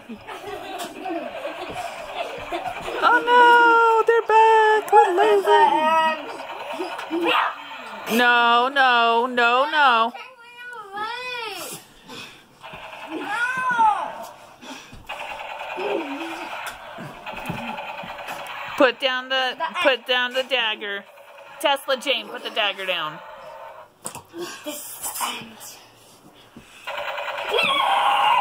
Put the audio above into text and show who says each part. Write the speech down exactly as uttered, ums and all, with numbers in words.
Speaker 1: Oh no, they're back. We're losing. No, no, no, no. Put down the put down the dagger. Tesla Jane, put the dagger down.
Speaker 2: This is the end.